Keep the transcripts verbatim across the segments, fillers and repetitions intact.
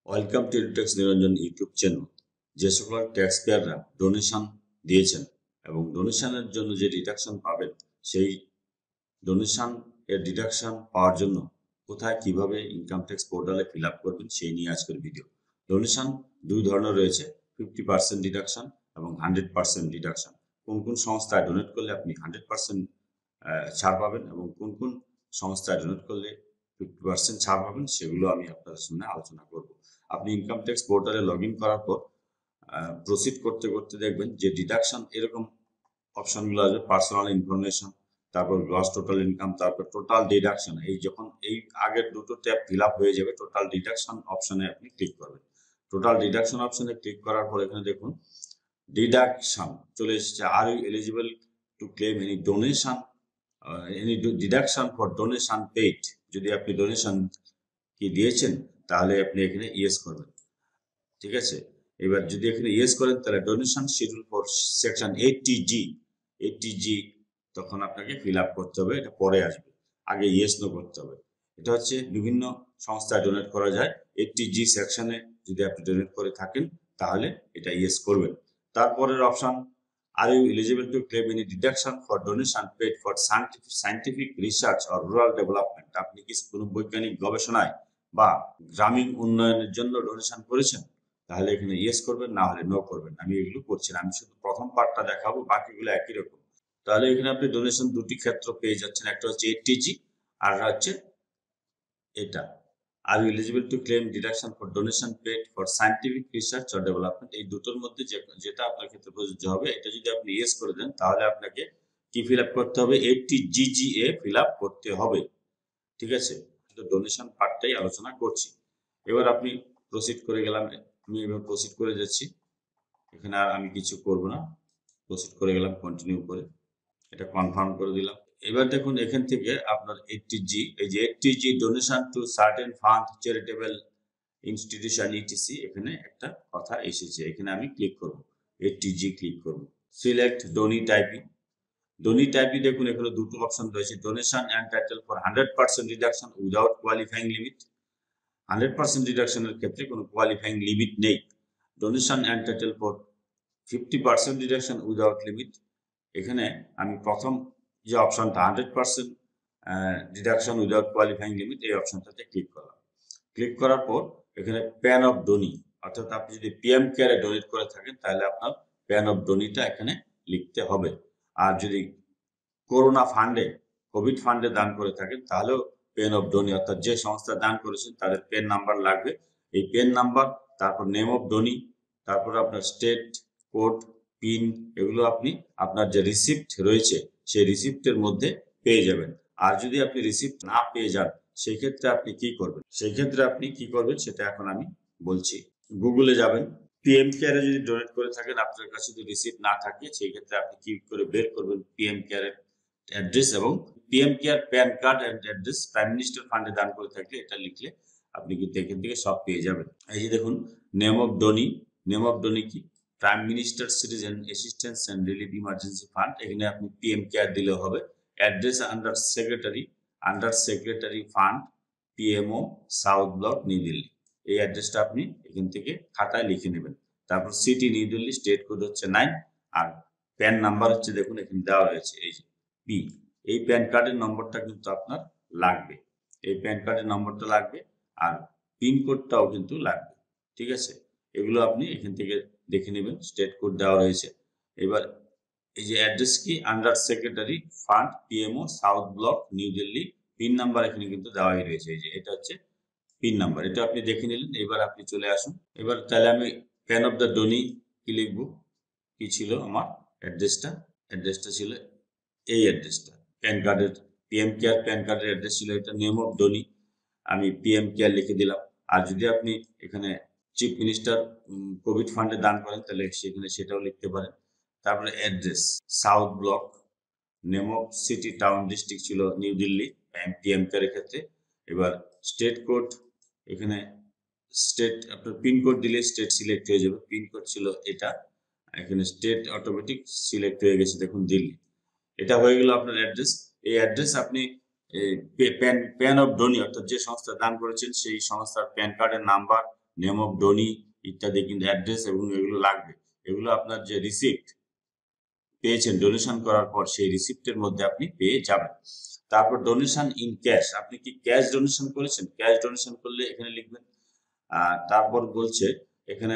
Welcome to এডুটেক্স Niranjan YouTube channel. যে সকল ট্যাক্স পেয়াররা ডোনেশন দিয়েছেন এবং ডোনেশনের জন্য যে ডিডাকশন পাবেন, সেই ডোনেশন এর ডিডাকশন পাওয়ার জন্য কোথায় কিভাবে ইনকাম ট্যাক্স পোর্টালে ফিল আপ করবেন সেই নিয়ে আজকের ভিডিও। ডোনেশন দুই ধরনের রয়েছে, ফিফটি পার্সেন্ট ডিডাকশন এবং হান্ড্রেড পার্সেন্ট ডিডাকশন। কোন কোন সংস্থায় ডোনেট করলে আপনি হান্ড্রেড পার্সেন্ট ছাড় পাবেন এবং কোন কোন সংস্থায় ডোনেট করলে ফিফটি পার্সেন্ট ছাড় পাবেন, সেগুলো আমি আপনাদের সামনে আলোচনা করব। আপনি ইনকাম ট্যাক্স পোর্টালে লগ ইন করার পর প্রসিড করতে করতে দেখবেন যে ডিডাকশন এরকম অপশনগুলো আসবে, পার্সোনাল ইনফরমেশন, তারপর গ্রস টোটাল ইনকাম, তারপর টোটাল ডিডাকশন। এই যখন এই আগের দুটো ট্যাব ফিল আপ হয়ে যাবে, টোটাল ডিডাকশন অপশনে আপনি ক্লিক করবেন। টোটাল ডিডাকশন অপশনে ক্লিক করার পর এখানে দেখুন ডিডাকশন চলে এসেছে। আর you eligible to claim any donation any deduction for donation paid. যদি আপনি ডোনেশন কি দিয়েছেন তাহলে আপনি এখানে ইয়েস করবেন, ঠিক আছে। এবার যদি এখানে ইয়েস করেন তাহলে donation schedule for section eighty G eighty G তখন আপনাকে ফিল আপ করতে হবে, এটা পরে আসবে, আগে ইয়েস নো করতে হবে। এটা হচ্ছে বিভিন্ন সংস্থায় ডোনেট করা যায়। এইটটি জি সেকশনে যদি আপনি ডোনেট করে থাকেন তাহলে এটা ইয়েস করবেন। তারপরের option, are you eligible to claim any deduction for donation paid for scientific scientific research or rural development. আপনি কি কোনো বৈজ্ঞানিক গবেষণায় বা গ্রামীণ উন্নয়নের জন্য ডোনেশন করেছেন তাহলে এখানে ইয়েস করবেন, না হলে নো করবেন। আমি এগুলো করছি না, আমি শুধু প্রথম পার্টটা দেখাবো, বাকিগুলো একই রকম। তাহলে এখানে আপনি ডোনেশন দুটি ক্ষেত্র পেয়ে যাচ্ছেন, একটা হচ্ছে এইটটি জি আর হচ্ছে এটা। Are you eligible to claim deduction for donation paid for scientific research or development. এই দুটোর মধ্যে যেটা আপনার ক্ষেত্রে প্রযোজ্য হবে, এটা যদি আপনি ইয়েস করে দেন তাহলে আপনাকে কি ফিল আপ করতে হবে, eighty G G A fill up করতে হবে, ঠিক আছে। তো ডোনেশন পার্টটাই আলোচনা করছি। এবার আপনি প্রসিড করে গেলাম, আমি এবার প্রসিড করে যাচ্ছি, এখানে আর আমি কিছু করব না, প্রসিড করে গেলাম, কন্টিনিউ করে এটা কনফার্ম করে দিলাম। এবার দেখুন এখান থেকে আপনার এইটটি জি, এই যে eighty G donation to certain fund charitable institution etc, এখানে একটা কথা এসেছে, এখানে আমি ক্লিক করব, এইটটি জি ক্লিক করব, select donee typing. Donee type দেখুন এখানে দুটো অপশন রয়েছে, donation and title for hundred percent reduction without qualifying limit. Hundred percent রিডাকশনের ক্ষেত্রে কোনো কোয়ালিফাইং লিমিট নেই। Donation and title for fifty percent reduction without limit, এখানে আমি প্রথম যে অপশনটা hundred percent deduction without qualifying limit, এই অপশনটাতে ক্লিক করলাম। ক্লিক করার পর এখানে প্যান অফ ডোনি, অর্থাৎ আপনি যদি পিএম কেয়ারে ডোনেট করে থাকেন তাহলে আপনার প্যান অফ ডোনিটা এখানে লিখতে হবে। আর যদি করোনা ফান্ডে, কোভিড ফান্ডে দান করে থাকেন তাহলেও পেন অফ ডোনি, অর্থাৎ যে সংস্থা দান করেছেন তাদের পেন নাম্বার লাগবে। এই পেন নাম্বার, তারপর নেম অফ ডোনি, তারপর আপনার স্টেট কোড, পিন, এগুলো আপনি আপনার যে রিসিপ্ট রয়েছে সেই রিসিপ্টের মধ্যে পেয়ে যাবেন। আর যদি আপনি রিসিপ্ট না পেয়ে যান সেই ক্ষেত্রে আপনি কি করবেন, সেই ক্ষেত্রে আপনি কি করবেন সেটা এখন আমি বলছি। গুগলে যাবেন, পিএম কেয়ারে যদি ডোনেট করে থাকেন আপনার কাছে যদি রিসিপ্ট না থাকে সেই ক্ষেত্রে আপনি কি করে বের করবেন পিএম কেয়ারের অ্যাড্রেস এবং PM care PAN card and address. Prime minister ফান্ডে দান করে থাকলে এটা লিখলে আপনি কিন্তু এখান থেকে সব পেয়ে যাবেন। এই যে দেখুন name of donee, name of donee কি prime minister citizen assistance and relief emergency fund, এখানে আপনি পিএম কেয়ার দিলেও হবে। Address under secretary, under secretary fund, PMO, South Block, New Delhi. এই অ্যাড্রেসটা আপনি এখান থেকে খাতায় লিখে নেবেন। তারপর city New Delhi, state code হচ্ছে নাইন, আর প্যান নাম্বার হচ্ছে দেখুন এখানে দেওয়া রয়েছে এই যে পি। এই প্যান কার্ডের নম্বরটা কিন্তু আপনার লাগবে, এই প্যান কার্ডের নম্বরটা লাগবে আর পিনকোডটাও কিন্তু লাগবে, ঠিক আছে। এগুলো আপনি এখান থেকে দেখে নেবেন, স্টেট কোড দেওয়া রয়েছে। এবার এই যে অ্যাড্রেস কি under secretary fund, PMO, South Block, New Delhi, pin number এখানে কিন্তু দেওয়াই রয়েছে, এই যে এটা হচ্ছে পিন নাম্বার, এটা আপনি দেখে নিলেন। এবার আপনি চলে আসুন, এবার তাহলে আমি প্যান অফ দ্য ডোনি কি লিখবো, কি ছিল আমার অ্যাড্রেসটা, অ্যাড্রেসটা ছিল এই অ্যাড্রেসটা, প্যান কার্ডের পিএম কেয়ার প্যান কার্ডের অ্যাড্রেস ছিল এটা, নেম অফ ডোনি, আমি পিএম কেয়ার লিখে দিলাম। আর যদি আপনি এখানে চিফ মিনিস্টার কোভিড ফান্ডে দান করেন তাহলে সেখানে সেটাও লিখতে পারেন। তারপরে address South Block, name of city town district ছিল নিউ দিল্লি পিএম কেয়ারের ক্ষেত্রে। এবার স্টেট কোড, এখানে স্টেট আপনার পিনকোড দিলে স্টেট সিলেক্ট হয়ে যাবে, পিনকোড ছিল এটা, এখানে স্টেট অটোমেটিক সিলেক্ট হয়ে গেছে দেখুন দিল্লি। এটা হয়ে গেল আপনার অ্যাড্রেস। এই অ্যাড্রেস আপনি প্যান প্যান অফ ডোনি, অর্থাৎ যে সংস্থা দান করেছেন সেই সংস্থার প্যান কার্ডের নাম্বার নেম অফ ডোনি ইত্যাদি কিন্তু অ্যাড্রেস এবং এগুলো লাগবে। এগুলো আপনার যে রিসিপ্ট পেয়েছেন ডোনেশন করার পর সেই রিসিপ্টের মধ্যে আপনি পেয়ে যাবেন। তারপর ডোনেশন ইন ক্যাশ, আপনি কি ক্যাশ ডোনেশন করেছেন? ক্যাশ ডোনেশন করলে এখানে লিখবেন। আর তারপর বলছে এখানে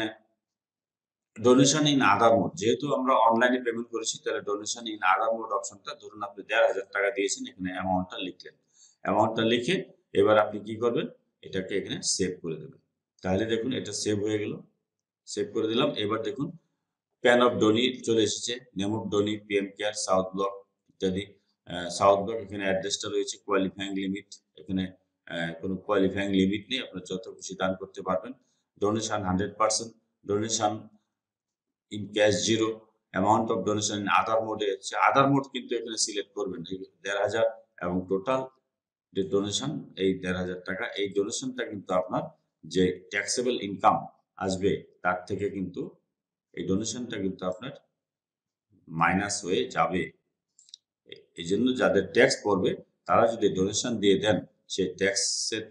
ডোনেশন ইন আদার মোড, যেহেতু আমরা অনলাইনে পেমেন্ট করেছি তাহলে ডোনেশন ইন আদার মোড অপশনটা, ধরুন আপনি দেড় হাজার টাকা দিয়েছেন, এখানে অ্যামাউন্টটা লিখলেন। অ্যামাউন্টটা লিখে এবার আপনি কি করবেন, এটাকে এখানে সেভ করে দেবেন। তাহলে দেখুন এটা সেভ হয়ে গেল, সেভ করে দিলাম। এবার দেখুন প্যান অফ ডোনি চলে এসেছে, name of donee, PM care, South Block ইত্যাদি। সাউথ ব্লক এখানে অ্যাড্রেসটা রয়েছে, কোয়ালিফাইং লিমিট এখানে কোনো কোয়ালিফাইং লিমিট নেই, আপনার যত খুশি দান করতে পারবেন। Donation hundred percent, donation in cash zero, amount of donation in other মোডে হচ্ছে, আদার মোড কিন্তু এখানে সিলেক্ট করবেন দেড় হাজার, এবং টোটাল যে ডোনেশন এই দেড় হাজার টাকা, এই ডোনেশনটা কিন্তু আপনার যে ট্যাক্সেবল ইনকাম আসবে তার থেকে কিন্তু এই ডোনেশনটা কিন্তু আপনার মাইনাস হয়ে যাবে। এই জন্য যাদের ট্যাক্স পড়বে তারা যদি ডোনেশন দিয়ে দেন সেই ট্যাক্সের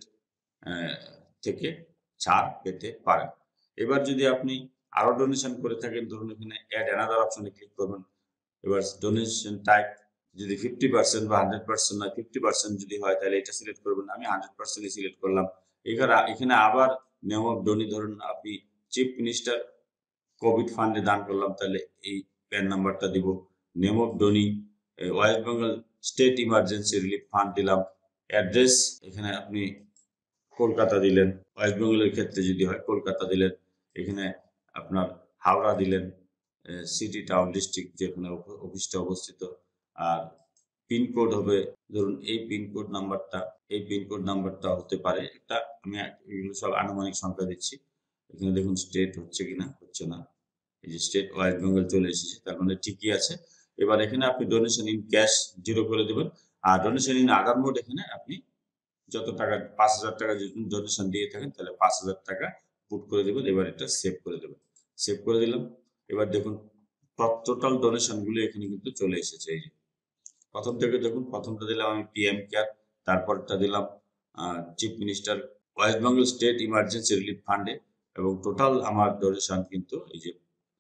থেকে ছাড় পেতে পারেন। এবার যদি আপনি আরো ডোনেশন করে থাকেন, ধরুন এখানে অ্যাড অ্যানাদার অপশনে ক্লিক করবেন। এবার ডোনেশন টাইপ যদি ফিফটি পার্সেন্ট বা হান্ড্রেড পার্সেন্ট নয়, ফিফটি পার্সেন্ট যদি হয় তাহলে এটা সিলেক্ট করবেন। আমি হান্ড্রেড পার্সেন্ট সিলেক্ট করলাম। এখানে এখানে আবার নেম অফ ডোনি, ধরুন আপনি চিফ মিনিস্টার কোভিড ফান্ডে দান করলাম, তাহলে এই প্যান নাম্বারটা দিব। Name of donee West Bengal state emergency relief fund দিলাম। অ্যাড্রেস এখানে আপনি কলকাতা দিলেন, ওয়েস্ট বেঙ্গলের ক্ষেত্রে যদি হয় কলকাতা দিলেন। এখানে আপনার হাওড়া দিলেন, সিটি টাউন ডিস্ট্রিক্ট যেখানে অফিসটা অবস্থিত। আর পিনকোড হবে, ধরুন এই পিনকোড নাম্বারটা, এই পিনকোড নাম্বারটা হতে পারে এটা, আমি এগুলো সব আনুমানিক সংখ্যা দিচ্ছি। এখানে দেখুন স্টেট হচ্ছে কিনা, হচ্ছে না, এই যে স্টেট ওয়েস্ট বেঙ্গল চলে এসেছে, তার মানে ঠিকই আছে। এবার এখানে আপনি ডোনেশন ইন ক্যাশ জিরো করে দেবেন, আর ডোনেশন ইন আদার মোড এখানে আপনি যত টাকা, পাঁচ হাজার টাকা যদি ডোনেশন দিয়ে থাকেন তাহলে পাঁচ হাজার টাকা পুট করে দেবেন। এবার এটা সেভ করে দেবেন। সেভ করে দিলাম। এবার দেখুন টোটাল ডোনেশন গুলো এখানে কিন্তু চলে এসেছে। এই যে প্রথম থেকে দেখুন, প্রথমটা দিলাম আমি পিএম কেয়ার, তারপরটা দিলাম chief minister West Bengal state emergency relief ফান্ডে, এবং টোটাল আমার ডোনেশন কিন্তু এই যে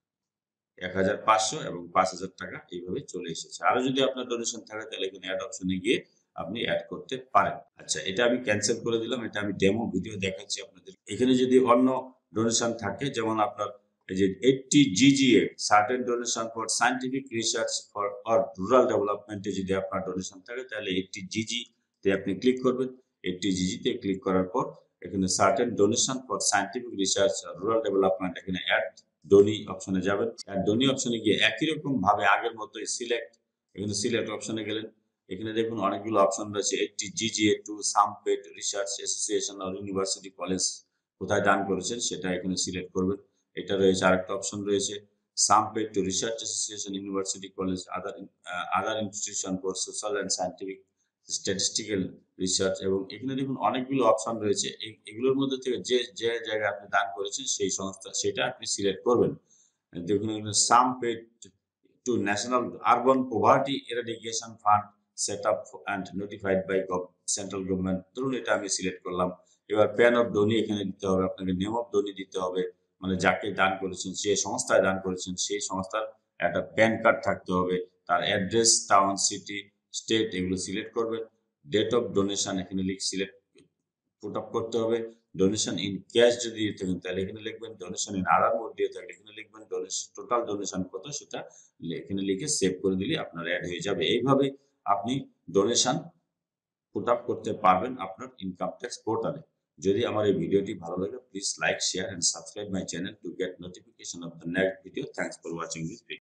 এক হাজার পাঁচশো এবং পাঁচ হাজার টাকা এইভাবে চলে এসেছে। আরো যদি আপনার ডোনেশন থাকে তাহলে এখানে অ্যাড অপশনে গিয়ে আপনি অ্যাড করতে পারেন। আচ্ছা, এটা আমি ক্যান্সেল করে দিলাম। এটা আমি ডেমো ভিডিও দেখাচ্ছি আপনাদের। এখানে যদি অন্য ডোনেশন থাকে, যেমন আপনার এই যে eighty GGA certain donation for scientific research for or rural ডেভেলপমেন্টে যদি আপনার ডোনেশন থাকে তাহলে এইটটি জিজি তে আপনি ক্লিক করবেন। এইটটি জিজি তে ক্লিক করার পর এখানে certain donation for scientific research আর রুরাল ডেভেলপমেন্ট, এখানে অ্যাড ডোনি অপশনে যাবেন। আর ডোনি অপশনে গিয়ে একই রকম ভাবে আগের মতোই সিলেক্ট, এখানে সিলেক্ট অপশনে গেলেন। এখানে দেখুন অনেকগুলো অপশন রয়েছে, eighty GGA to sum paid research association or university college, কোথায় দান করেছেন সেটা এখানে সিলেক্ট করবেন। এটা রয়েছে। আরেকটা অপশন রয়েছে sum paid to research association university college other other institution for social and scientific statistical research, এবং এখানে দেখুন অনেকগুলো অপশন রয়েছে। এগুলোর মধ্যে থেকে যে যে জায়গায় আপনি দান করেছেন সেই সংস্থা সেটা আপনি সিলেক্ট করবেন। দেখুন এখানে sum paid to national urban poverty eradication fund set up and notified by central government, ধরুন এটা আমি সিলেক্ট করলাম। এবার প্যান অফ ডোনি এখানে দিতে হবে, আপনাকে নেম অফ ডোনি দিতে হবে, মানে যাকে দান করেছেন, যে সংস্থায় দান করেছেন সেই সংস্থার একটা প্যান কার্ড থাকতে হবে, তার অ্যাড্রেস, টাউন, সিটি, স্টেট এগুলো সিলেক্ট করবেন। ডেট অফ ডোনেশন এখানে লিখ সিলেক্ট পুট আপ করতে হবে। ডোনেশন ইন ক্যাশ যদি দিয়ে থাকেন তাহলে এখানে লিখবেন, ডোনেশন ইন আদার মোড দিয়ে থাকলে এখানে লিখবেন, ডোনেশন টোটাল ডোনেশন কত সেটা এখানে লিখে সেভ করে দিলে আপনার অ্যাড হয়ে যাবে। এইভাবে আপনি ডোনেশন পুট আপ করতে পারবেন আপনার ইনকাম ট্যাক্স পোর্টালে। যদি আমার এই ভিডিওটি ভালো লাগে, please like, share and subscribe my channel to get notification of the next video. Thanks for watching this video.